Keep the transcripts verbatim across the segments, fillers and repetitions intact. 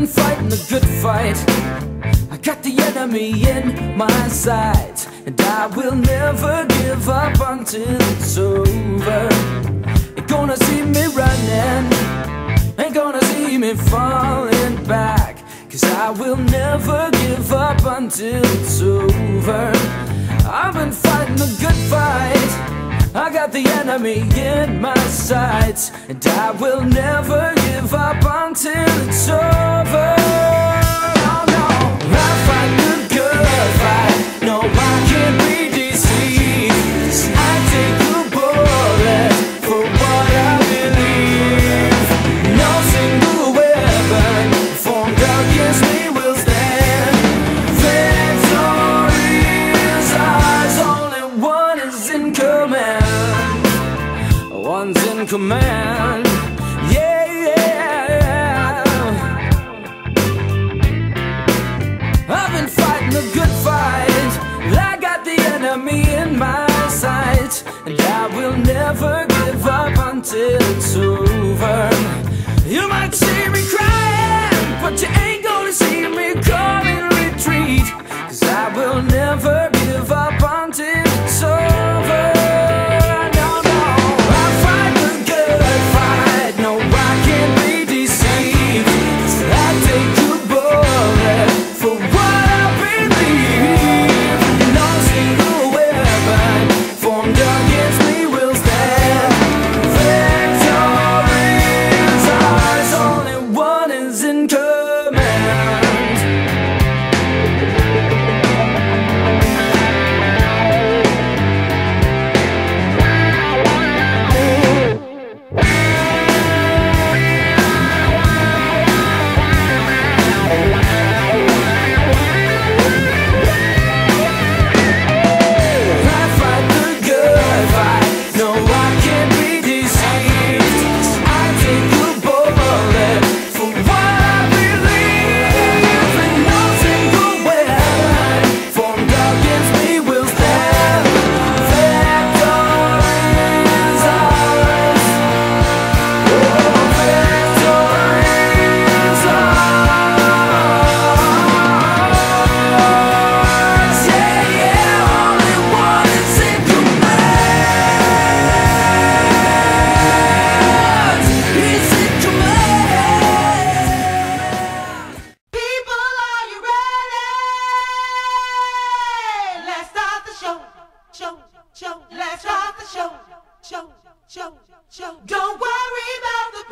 been fighting a good fight. I got the enemy in my sights, and I will never give up until it's over. Ain't gonna see me running, ain't gonna see me falling back, 'cause I will never give up until it's over. I've been fighting a good fight, I got the enemy in my sights, and I will never give up until it's over. Oh no, I fight the good fight, no I can't be deceived. I take a bullet for what I believe. No single weapon formed against me will stand. Victory is ours, only one is in command. One's in command, yeah, yeah. I've been fighting a good fight, I got the enemy in my sights, and I will never give up until it's over. You might see me crying, but you ain't gonna see me call in retreat, 'cause I will never give up until it's over. Don't worry about the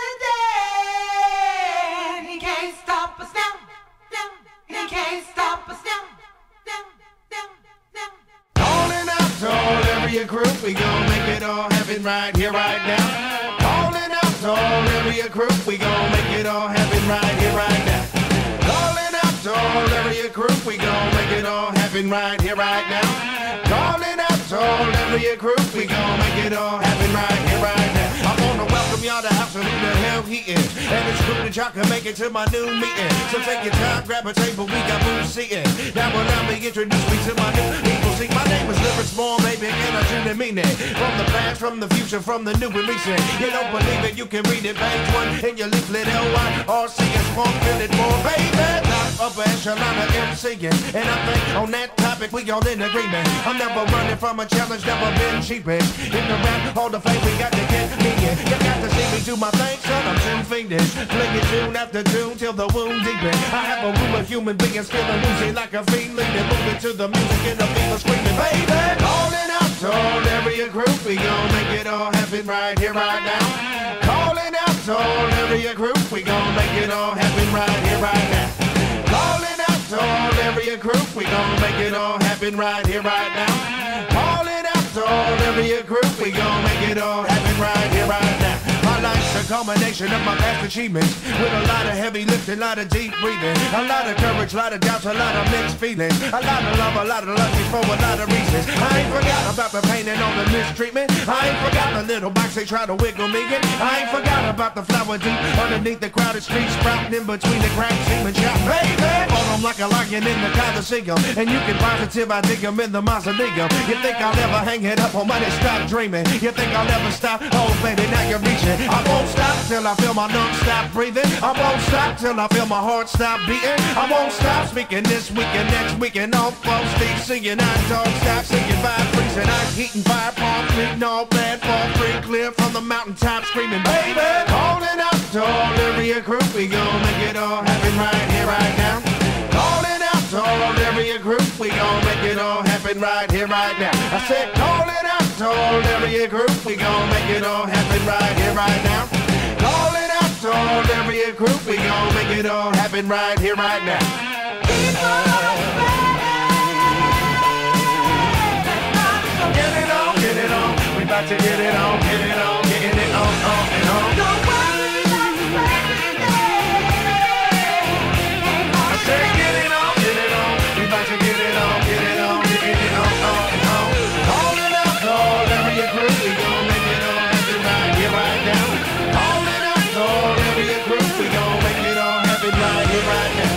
president. He can't stop us now. Now. He can't stop us now. Now. Now. Now. Calling out to all area group, we gon' make it all happen right here, right now. Calling out to all area group, we gon' make it all happen right here, right now. Calling out to all area group, we gon' make it all happen right here, right now. Calling out to all area group, we gon' make it all happen right here, right now. I wanna welcome y'all to House of Who the Hell He Is, and it's cool that y'all can make it to my new meeting. So take your time, grab a table, we got food seating. Now allow me introduce me to my new people. See, my name is Lyric Small, baby, and I truly mean it. From the past, from the future, from the new and recent. You don't believe it, you can read it, page one in your leaflet, L Y R C S Funk, feel it more, baby. Top upper echelon of MCing, and I think on that topic we all in agreement. I'm never running from a challenge, never been cheapish. In the rap hall of fame, we got to get me in. You got to see me do my thing, son, I'm too fiendish. Fling it tune after tune till the wound deepen. I have a room of human beings feeling woozy like a fiend, leading, moving to the music and the people screaming, baby. Calling out to all area group, we gon' make it all happen right here, right now. Calling out to all area group, we gon' make it all happen right here, right now. Calling out to all area group, we gon' make it all happen right here, right now. Calling out to all area group, we gon' make it all happen right here, right now. My life's a culmination of my past achievements, with a lot of heavy lifting, a lot of deep breathing, a lot of courage, a lot of doubts, a lot of mixed feelings, a lot of love, a lot of lucky for a lot of reasons. I ain't forgot about the pain and all the mistreatment. I ain't forgot the little box they try to wiggle me in. I ain't forgot about the flower deep underneath the crowded streets, sprouting in between the cracks, seeming shot, baby. On them like a lion in the Coliseum, and you can positive I dig them in the mausoleum. You think I'll ever hang it up on money? Stop dreaming. You think I'll ever stop? Oh baby, now you're reaching. I won't stop. stop till I feel my lungs stop breathing. I won't stop till I feel my heart stop beating. I won't stop speaking this week and next week and all false stage singing. I don't stop singing vibe freezing. Ice heating fire palm fleeting all bad fall free clear from the mountaintop screaming baby. Calling out to all area group. We gon' make it all happen right here right now. Calling out to all area group. We gon' make it all happen right here right now. I said calling out to all area group. We gon' make it all happen right here right now. Calling out to all area group. We gon' make it all happen right here right now. Get it on, get it on. We about to get it on, get it on, getting it on, on and on. Don't worry about the I said get it on, get it on. We about to get it on, get it on, getting it on, on and on. Calling out to all area group. We gon' make it all happen right here, right now. Calling out to all area group. We gon' make it all happen right here, right now.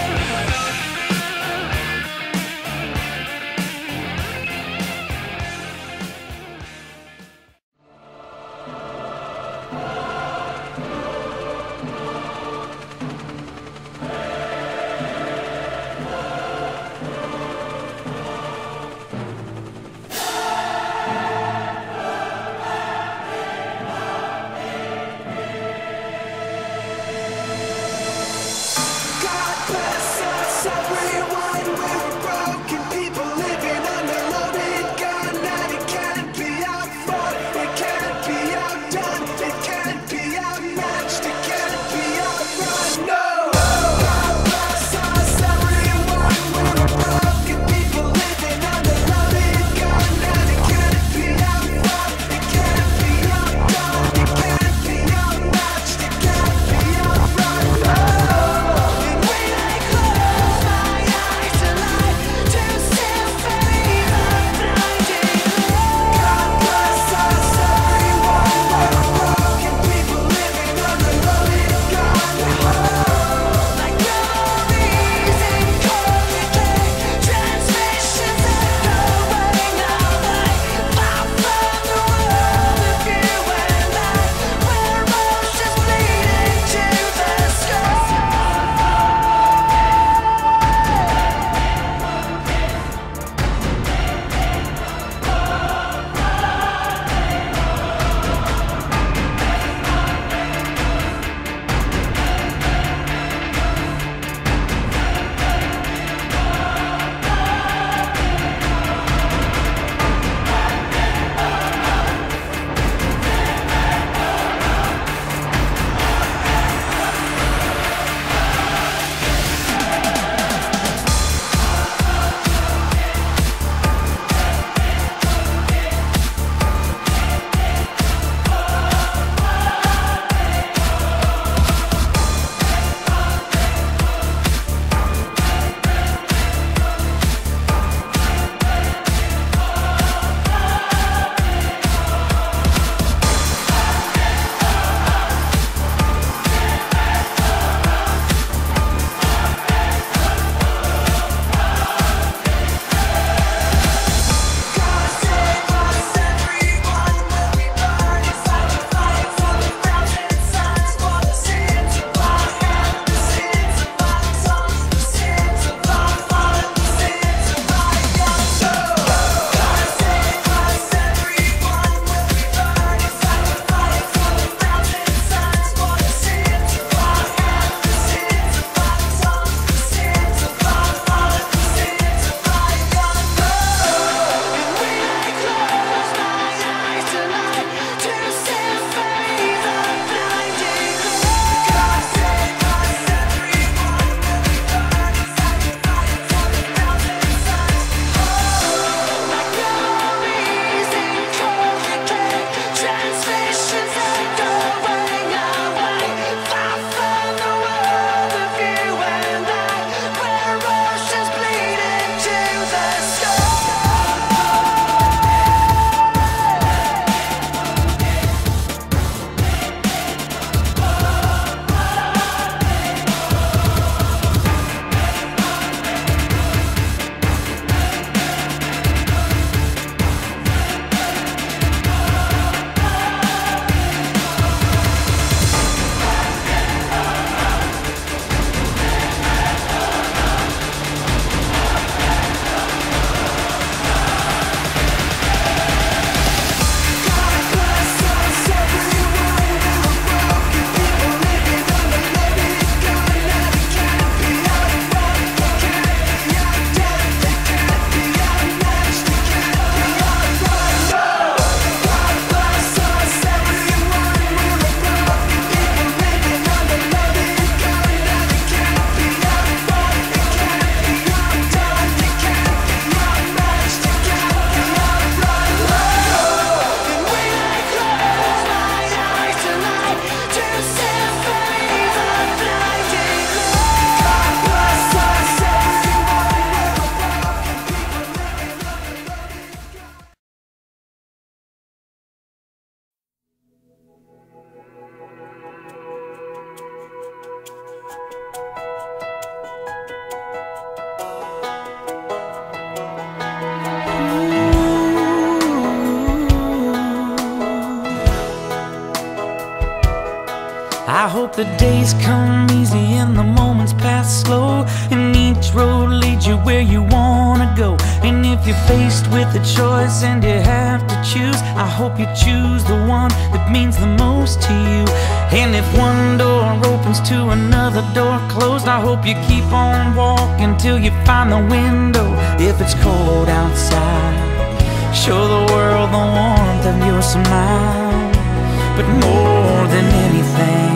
I hope the days come easy and the moments pass slow, and each road leads you where you wanna go. And if you're faced with a choice and you have to choose, I hope you choose the one that means the most to you. And if one door opens to another door closed, I hope you keep on walking till you find the window. If it's cold outside, show the world the warmth of your smile. But more than anything,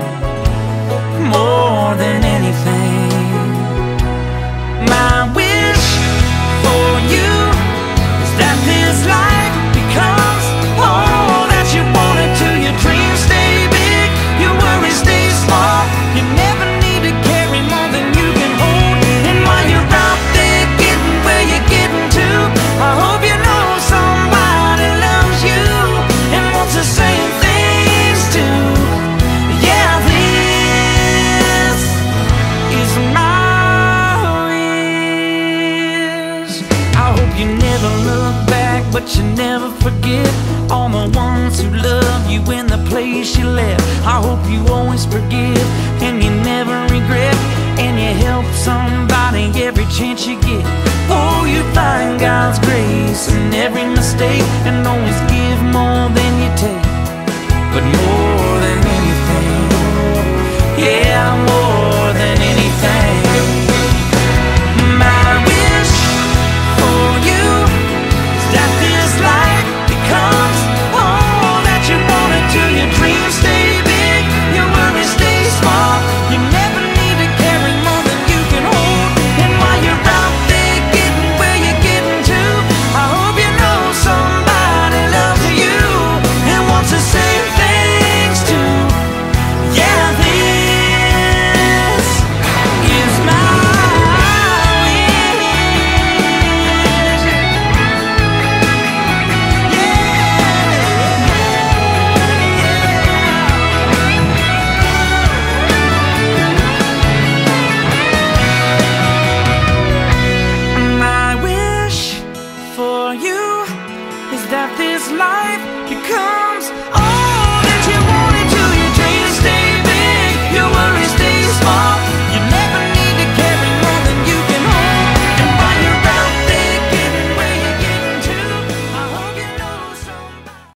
more than anything, my wish for you is that this life becomes all that you want it to. Your dreams stay big, your worries stay small. You never need to carry more than you can hold. And while you're out there getting where you're getting to, I hope you know somebody loves you and wants the same things too. Yeah, this is my wish. I hope you never look back, but you never forget all the ones who love you in the place you left. I hope you always forgive and you never regret, and you help somebody every chance you get. Oh, you find God's grace in every mistake, and always give more than you take. But more